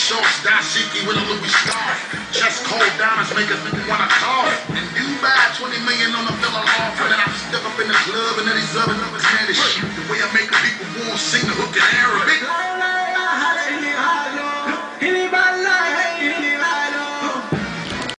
shorts, dashiki with a Louis scarf. Chest cold diamonds make us wanna cough. And you buy 20 million on the villa loft, and then I step up in the club and then these other numbers man shit. The way I make the people want sing the hook in Arabic.